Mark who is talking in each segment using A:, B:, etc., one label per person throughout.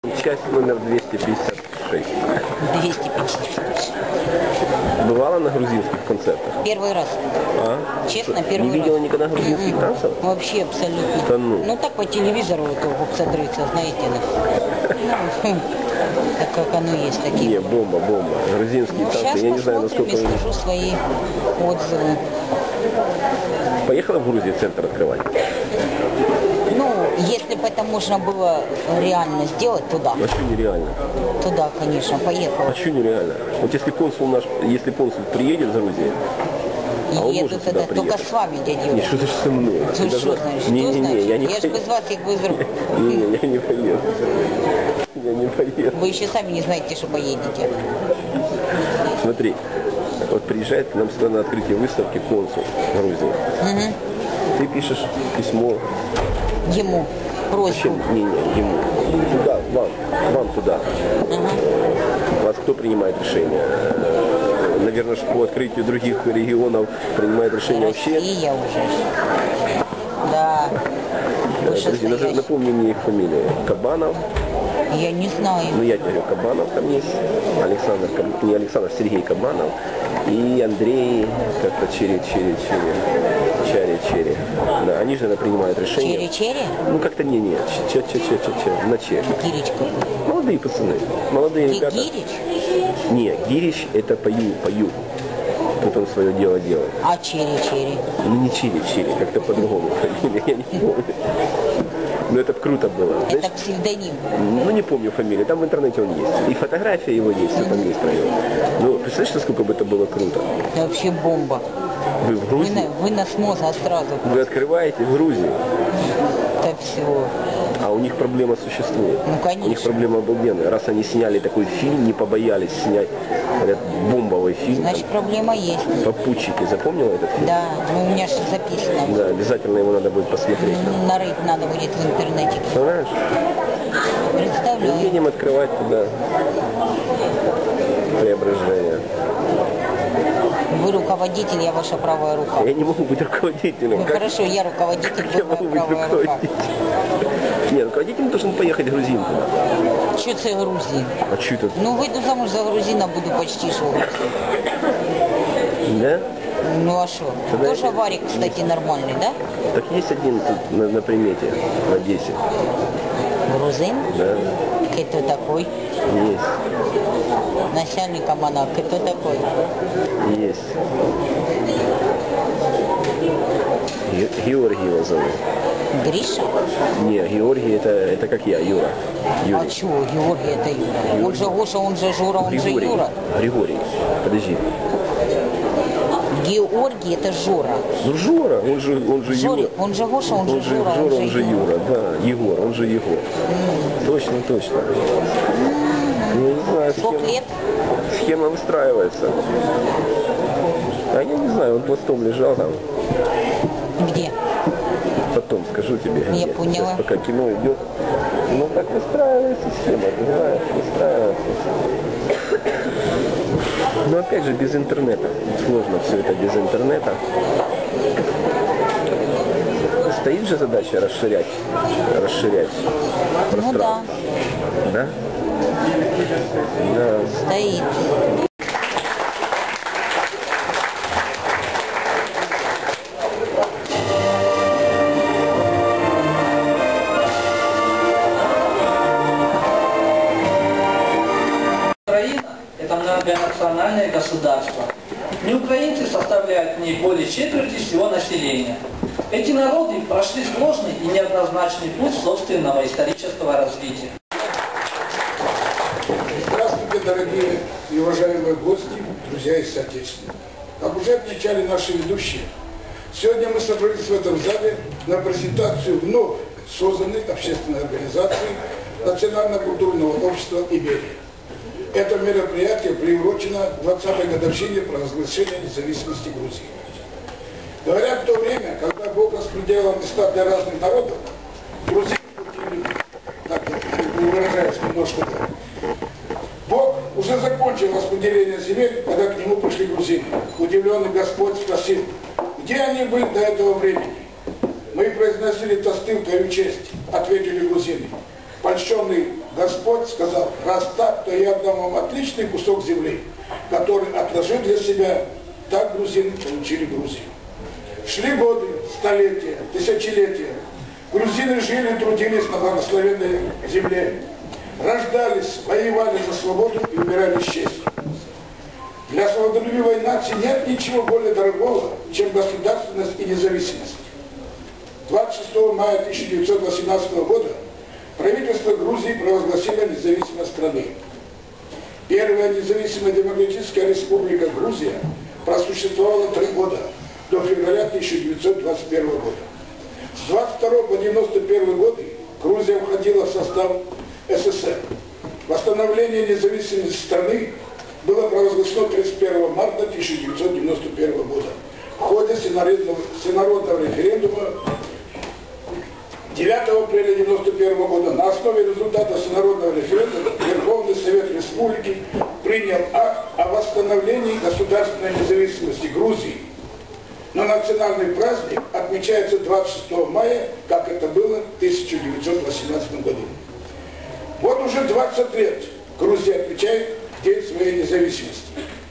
A: Часть номер 256.
B: 256.
A: Бывала на грузинских концертах?
B: Первый раз. Честно, первый раз.
A: Не видела никогда грузинских танцев?
B: Вообще абсолютно.
A: Да ну.
B: Ну так по телевизору это обсодриться, знаете ли. Так как оно есть такие.
A: Не, бомба. Грузинские танцы.
B: Сейчас
A: Я не знаю,
B: посмотрим
A: насколько...
B: и скажу свои отзывы.
A: Поехала в Грузию центр открывать?
B: Ну, если бы это можно было реально сделать, туда.
A: А что нереально?
B: Туда, конечно, поехала.
A: А что нереально? Вот если консул приедет в Грузию, а он
B: Еду
A: может
B: тогда
A: сюда
B: только
A: приехать?
B: с вами, дядя Юра.
A: Не, что ты со мной?
B: Ты что знаешь?
A: Не, я не
B: Я же без вас их вызову.
A: Не, я не поеду. Я не поеду.
B: Вы еще сами не знаете, что поедете.
A: Смотри, вот приезжает к нам сюда на открытие выставки консул Грузии.
B: Угу.
A: Ты пишешь письмо.
B: Ему. Просьбу.
A: Не, ему. Туда, вам туда.
B: Угу.
A: Вас кто принимает решение? Наверное, по открытию других регионов принимает решение вообще.
B: Россия уже. Да.
A: Подожди, напомни мне их фамилию. Кабанов.
B: Я не знаю.
A: Ну, я тебе говорю, Кабанов там есть. Сергей Кабанов. И Андрей, как-то Черри. Да, они же принимают решение.
B: Черри?
A: Ну, как-то не, на Черри.
B: Гирич какой?
A: Молодые пацаны. Молодые ребята.
B: Гирич?
A: Не, Гирич это по югу. Тут он свое дело делает.
B: А Черри?
A: Ну, не Черри, как-то по-другому фамилия, я не помню. Но это круто было.
B: Это
A: знаешь,
B: псевдоним.
A: Ну, не помню фамилию, там в интернете он есть. И фотография его есть, все там есть про него. Ну, представляешь, насколько бы это было круто?
B: Это вообще бомба.
A: Вы в Грузии?
B: Вынос мозга сразу.
A: Вы открываете в Грузии,
B: Это все.
A: а у них проблема существует.
B: Ну, конечно.
A: У них проблема обалденная. Раз они сняли такой фильм, не побоялись снять этот бомбовый фильм.
B: Значит, проблема есть.
A: «Попутчики». Запомнила этот фильм?
B: Да, ну, у меня же записано.
A: Да, обязательно его надо будет посмотреть.
B: Нарыть надо будет в интернете.
A: Понимаешь?
B: Представляю.
A: Едем открывать туда Преображение.
B: Вы руководитель, я ваша правая рука.
A: Я не могу быть руководителем.
B: Ну хорошо, я руководитель,
A: Я
B: вы
A: могу
B: моя
A: быть
B: правая рука.
A: руководителем. Нет, руководителем должен поехать грузин туда.
B: Что это Грузия?
A: А что это?
B: Ну, выйду замуж за грузина, буду почти что.
A: Да?
B: Ну а что?
A: Тогда
B: Тоже варик, кстати, нормальный, да?
A: Так есть один тут на примете в Одессе.
B: Грузин?
A: Да.
B: Кто такой?
A: Есть.
B: Начальник Амана, кто такой?
A: Есть. Георгий его зовут.
B: Гриша?
A: Не, Георгий это как я, Юра. Юрий.
B: А чего? Георгий это Юра. Он же Гоша, он же Жора, он же Юра.
A: Григорий. Подожди.
B: Георгий это Жора.
A: Ну Жора, он же
B: Жори,
A: Юра.
B: он же Гоша, он же Жора,
A: он же Юра, да. Егор, он же Егор. Точно. Я не знаю,
B: Сколько лет?
A: схема выстраивается. А я не знаю, он пластом лежал там.
B: Где?
A: Потом скажу тебе.
B: Я
A: где.
B: поняла.
A: Сейчас, пока кино идет. Ну так выстраивается схема, понимаешь, выстраивается. Но опять же без интернета. Сложно все это без интернета. Стоит же задача расширять пространство.
B: Ну да.
A: Да? Да.
B: Стоит.
C: Украина – это многонациональное государство. Неукраинцы составляют в ней более четверти всего населения. Эти народы прошли сложный и неоднозначный путь собственного исторического развития.
D: Здравствуйте, дорогие и уважаемые гости, друзья и соотечественники. Как уже отмечали наши ведущие, сегодня мы собрались в этом зале на презентацию вновь созданной общественной организации Национально-культурного общества «Иберия». Это мероприятие приурочено 20-й годовщине провозглашения независимости Грузии. Говорят, в то время, когда Бог распределял места для разных народов, грузины, так выражаясь немножко так, Бог уже закончил распределение земель, когда к нему пришли грузины. Удивленный Господь спросил, где они были до этого времени? Мы произносили тосты в твою честь, ответили грузины. Польщенный Господь сказал, раз так, то я отдам вам отличный кусок земли, который отложил для себя, так грузины получили Грузию. Шли годы, столетия, тысячелетия. Грузины жили и трудились на благословенной земле. Рождались, воевали за свободу и умирали с честью. Для свободолюбивой нации нет ничего более дорогого, чем государственность и независимость. 26 мая 1918 года правительство Грузии провозгласило независимость страны. Первая независимая демократическая республика Грузия просуществовала 3 года, до февраля 1921 года. С 22 по 91 годы Грузия входила в состав СССР. Восстановление независимости страны было провозглашено 31 марта 1991 года в ходе всенародного референдума 9 апреля 1991 года. На основе результата всенародного референдума Верховный Совет Республики принял акт о восстановлении государственной независимости Грузии. Но национальный праздник отмечается 26 мая, как это было в 1918 году. Вот уже 20 лет Грузия отмечает День своей независимости.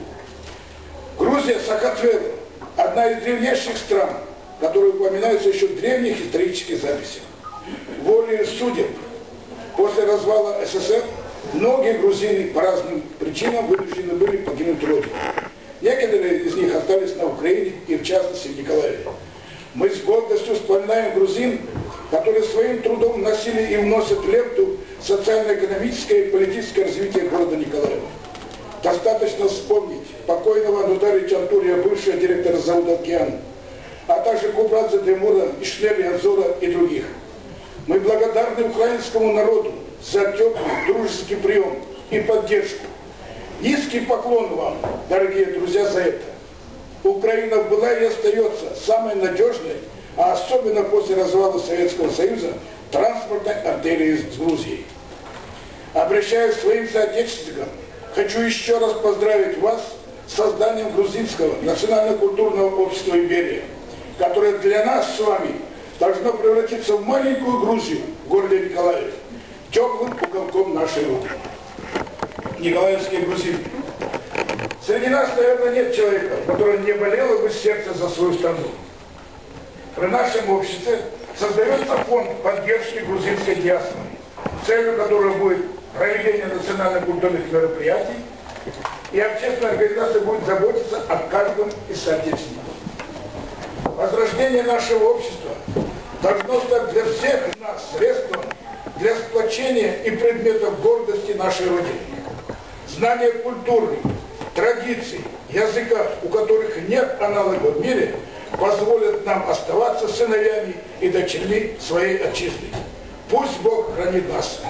D: Грузия, Сахатвела, одна из древнейших стран, которые упоминаются еще в древних исторических записях. Волею судеб после развала СССР многие грузины по разным причинам вынуждены были покинуть родину. Некоторые из них остались на Украине и в частности в Николаеве. Мы с гордостью вспоминаем грузин, которые своим трудом носили и вносят лепту в социально-экономическое и политическое развитие города Николаева. Достаточно вспомнить покойного Нудари Чантурия, бывшего директора завода «Океан», а также Кубрадзе Демура, Ишнели Азора и других. Мы благодарны украинскому народу за теплый, дружеский прием и поддержку. Низкий поклон вам, дорогие друзья, за это. Украина была и остается самой надежной, а особенно после развала Советского Союза, транспортной артерией с Грузией. Обращаясь к своим соотечественникам, хочу еще раз поздравить вас с созданием грузинского национально-культурного общества «Империя», которое для нас с вами должно превратиться в маленькую Грузию в городе Николаев, теплым уголком нашей Родины. Николаевские грузины. Среди нас, наверное, нет человека, который не болело бы сердце за свою страну. При нашем обществе создается фонд поддержки грузинской диаспоры, целью которой будет проведение национально-культурных мероприятий, и общественная организация будет заботиться о каждом из соотечественников. Возрождение нашего общества должно стать для всех нас средством для сплочения и предметов гордости нашей Родины. Знание культуры, традиций, языка, у которых нет аналогов в мире, позволят нам оставаться сыновьями и дочерьми своей отчизны. Пусть Бог хранит нас.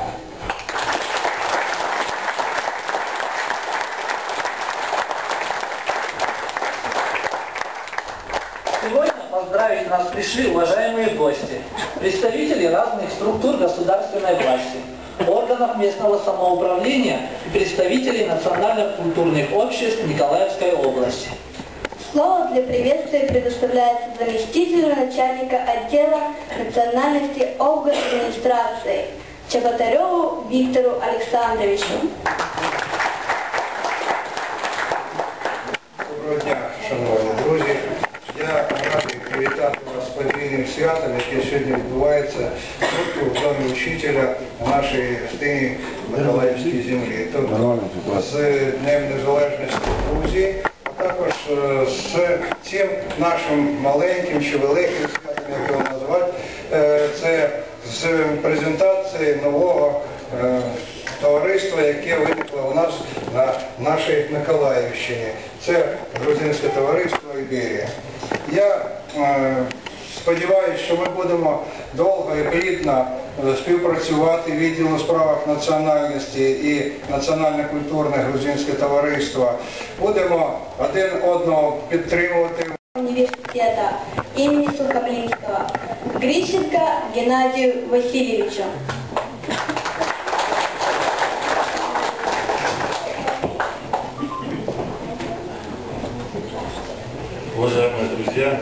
C: Сегодня поздравить нас пришли уважаемые гости, представители разных структур государственной власти, органов местного самоуправления и представителей национальных культурных обществ Николаевской области.
E: Слово для приветствия предоставляется заместителю начальника отдела национальности обладминистрации Чеботареву Виктору Александровичу.
F: Доброго дня, шановні друзі. Я радий привітати вас з подвійним святом, яке сьогодні відбувається тут, у домі учителя на нашій гостині Миколаївській землі. Тут з Днем Незалежності Грузії, а також з цим нашим маленьким чи великим святом, як його назвати, це з презентації нового товариства, яке виникло у нас на нашій Миколаївщині. Це грузинське товариство «Іберія». Я сподіваюся, що ми будемо довго і плідно співпрацювати відділ у справах національності і національно-культурне грузинське товариство. Будемо один одного підтримувати.
E: Университета имени Сухомлинского Грищенко Геннадию Васильевичу.
G: Уважаемые друзья,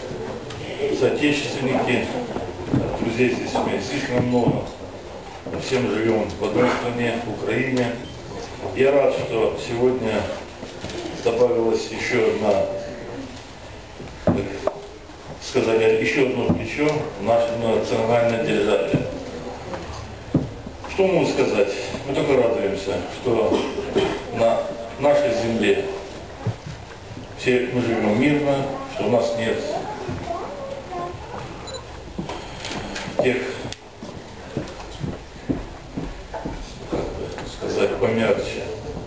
G: соотечественники, друзей здесь действительно много. все мы живем в одной стране, в Украине. Я рад, что сегодня добавилась еще одна, так сказать, еще одно плечо в нашем национальном державе. Что могу сказать? Мы только радуемся, что на нашей земле все мы живем мирно, что у нас нет тех, как бы сказать, помягче,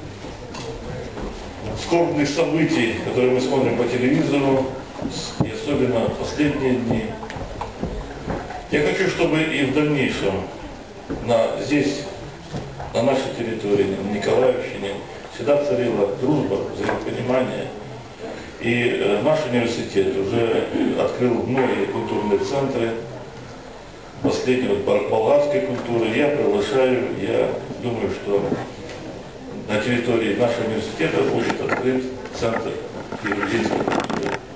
G: скорбных событий, которые мы смотрим по телевизору, и особенно в последние дни. Я хочу, чтобы и в дальнейшем здесь, на нашей территории, на Николаевщине, всегда царила дружба, взаимопонимание. И наш университет уже открыл многие культурные центры, последний болгарской культуры. Я приглашаю, я думаю, что на территории нашего университета будет открыт центр евразийской культуры.